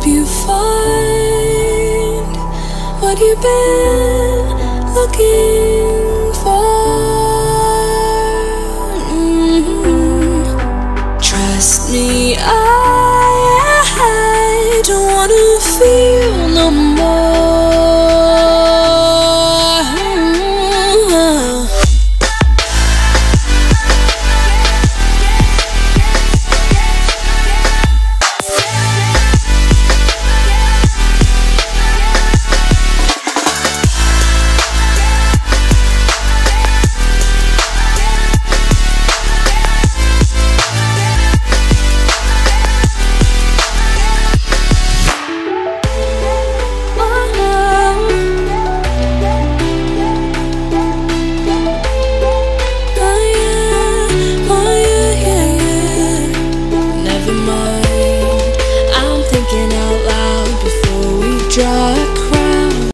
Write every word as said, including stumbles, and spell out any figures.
help you find what you've been looking for. Mm-hmm. Trust me, I, I don't wanna feel no more. Drop